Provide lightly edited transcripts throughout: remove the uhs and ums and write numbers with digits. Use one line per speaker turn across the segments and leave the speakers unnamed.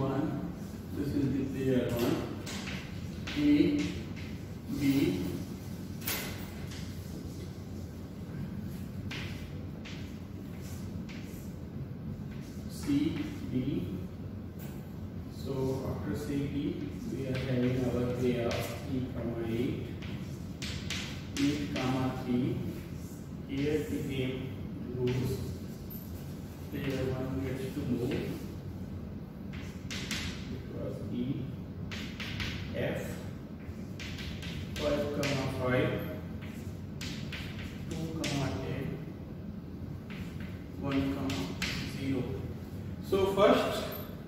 1. This is the player 1. A, B, C, D. So after C, D, we are having our player 3, 8, 8, 3. Here the game goes. Player 1 gets to move. It was E, F, 5, 5, 2, 10, 1, 0. So first,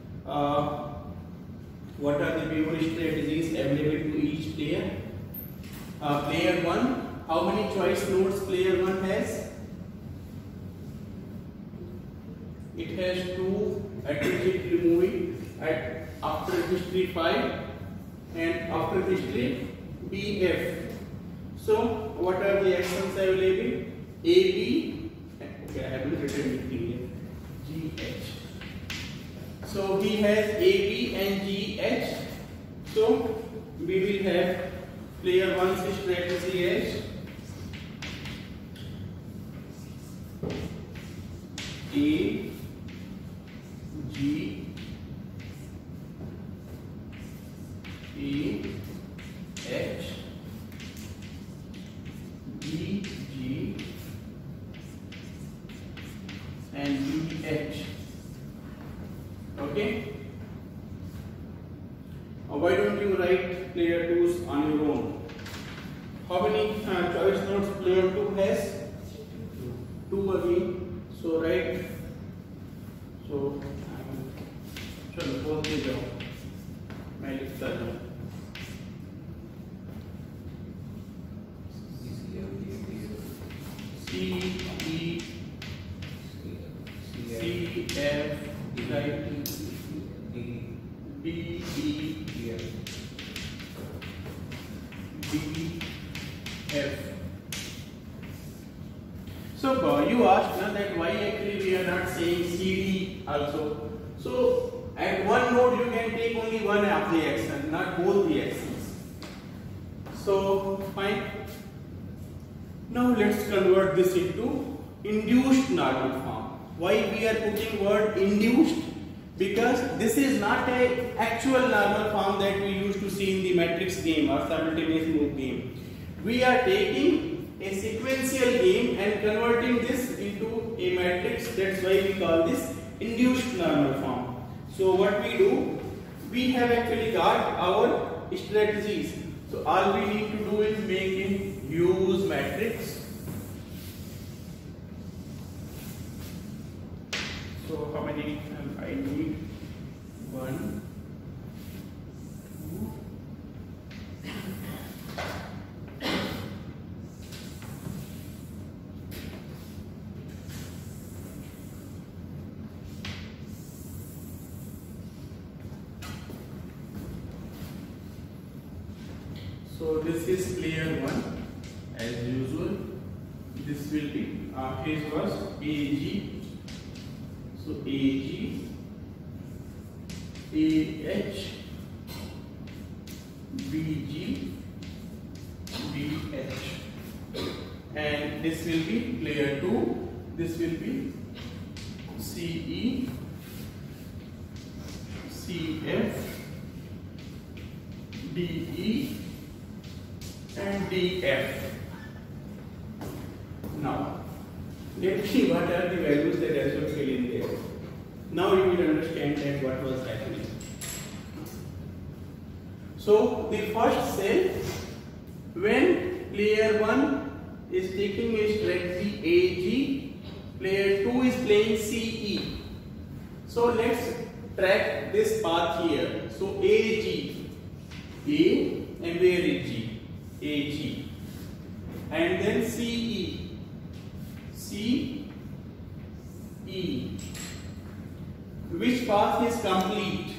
what are the memory strategies available to each player? Player 1, how many choice nodes player 1 has? It has 2 at history moving at after history 5 and after history BF. So what are the actions available? A, B, okay, I haven't written anything here. G, H. So he has A, B and G, H. So we will have player 1's strategy as A, G, A, H, B, G and B, H. Okay. Why don't you write player 2's on your own? How many choice nodes player 2 has? 2 again. So write. So चलो बोलते जाओ, मैं लिखता जाऊँ. C, E, C, F, right? B, B, D, F. So you asked now that why actually we are not saying C, D also. So at one node you can take only one of the action, not both the actions. So fine. Now let's convert this into induced normal form. Why we are putting word induced? Because this is not a actual normal form that we used to see in the matrix game or simultaneous move game. We are taking a sequential game and converting this into a matrix. That's why we call this induced normal form. So what we do, we have actually got our strategies. So all we need to do is make a use matrix. So how many I need? 1, 2. So this is player 1 as usual. This will be his was AG. So AG, AH, BG, BH. And this will be player 2. This will be CE, CF, DE and DF. Now let's see what are the values that I should fill in there. Now you will understand that what was happening. So the first cell, when player 1 is taking a strategy AG, player 2 is playing CE. So let's track this path here. So AG, A, and where is G? AG. And then CE, CE. Which path is complete?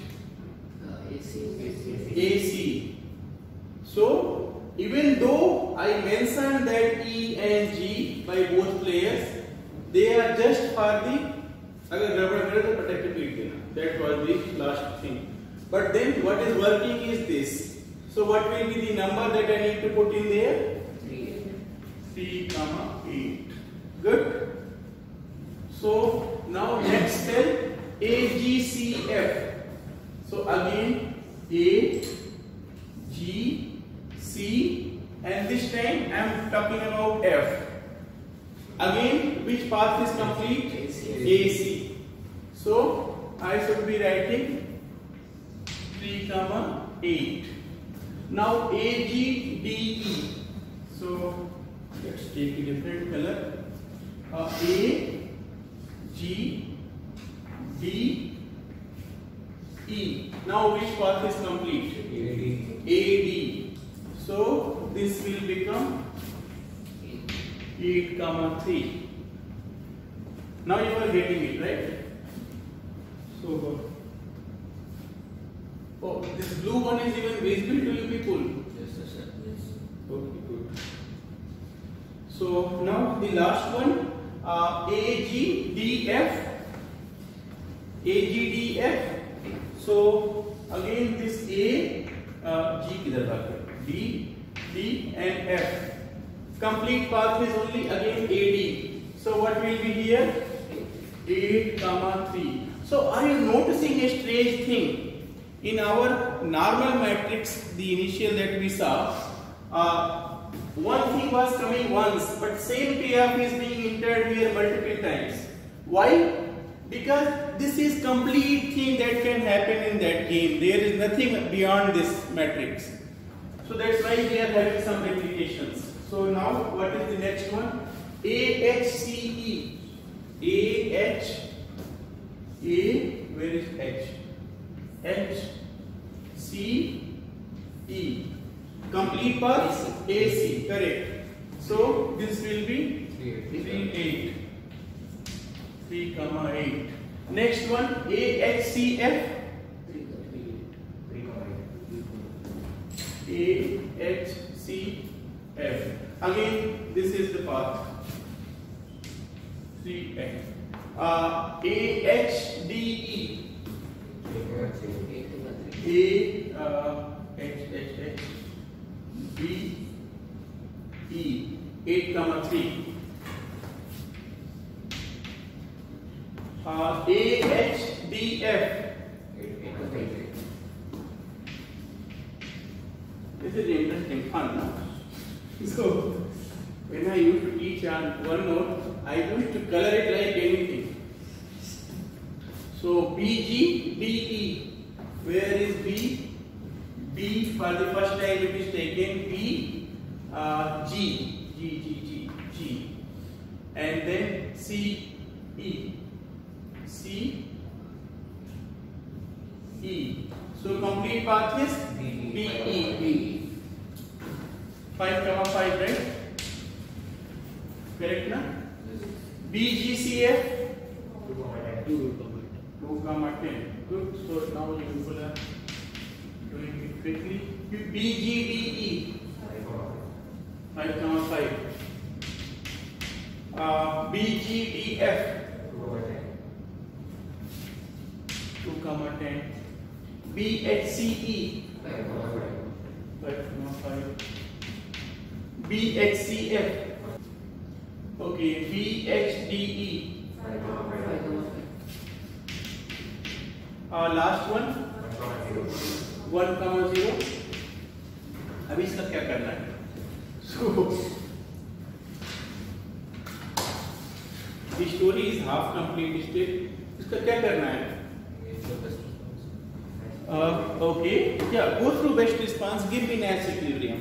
AC. So even though I mentioned that E and G by both players, they are just for the अगर गड़बड़ करे तो पटक के पीट देना. That was the last thing. But then what is working is this. So what will be the number that I need to put in there? 3, 8. Good. So now next tell AGCF. So again A, G, C, and this time I am talking about F. Again, which path is complete? AC. So I should be writing 3, 8. Now AGDE. So let's take a different color. A, G, D, E. Now which path is complete? AD. So this will become 8, 3. Now you are getting it, right? So oh, this blue one is even visible to you people?
Yes, sir. Yes.
Okay, good. So now the last one, AGDF. AGDF. So again this A, G किधर भाग गया? D, D and F. Complete path is only again AD. So what will be here? 8, 3. So are you noticing a strange thing? In our normal matrix, the initial that we saw, one thing was coming once, but same payoff is being entered here multiple times. Why? Because this is complete thing that can happen in that game. There is nothing beyond this matrix. So that's why we are having some replications. So now what is the next one? AHCE. AH. A. Where is H? H. C. E. Complete path? AC. Correct. So this will be 3, 8. 3, 8. Next one, AHCF. AHCF. Again, this is the path. 3F. AHDE. AHDE. 8, 3. AHDF. This is interesting fun, no? So when I used to teach on one note, I used to color it like anything. So BGDE. Where is B? B for the first time it is taken. B, G, and then C, E. C, E. So complete path is B, E, B. 5, 5, right? Correct, na? BGCF. 2, 10. Good. So now you people are doing it quickly. BGDE. 5, 5. BGDF. 2, 10. BHCE. 5, 5. BHCF. Okay. BHDE. Last one. 1, 0. अभी इसका क्या करना है? So the story is half complete still. इसका क्या करना है? Okay. Yeah. Go through best response. Give me Nash equilibrium.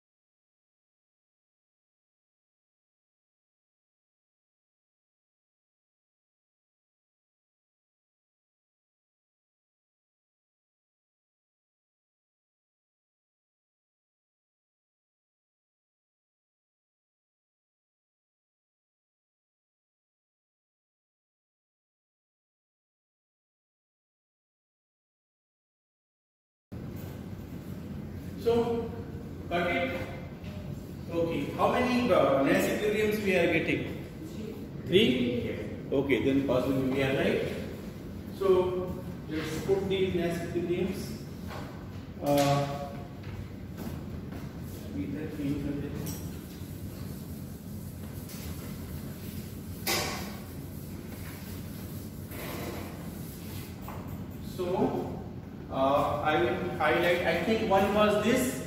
So, got it? Okay. How many Nash equilibriums we are getting? 3. Okay, then possibly we are right. So let's put these Nash equilibriums. So I will highlight. I think one was this,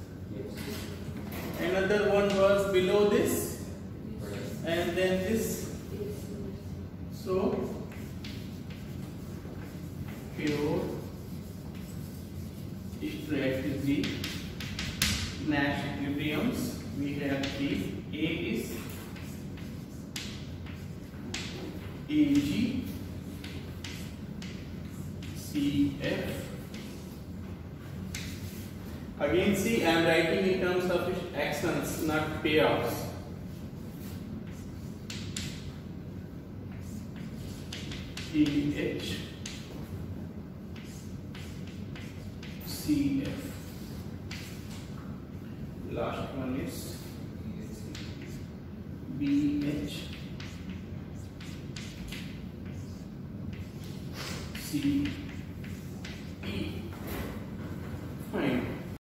another one was below this, and then this. So here strategy Nash equilibriums. We have these. A is AG CF. Again, see, I am writing in terms of actions, not payoffs. AH CF. Last one is BH CF.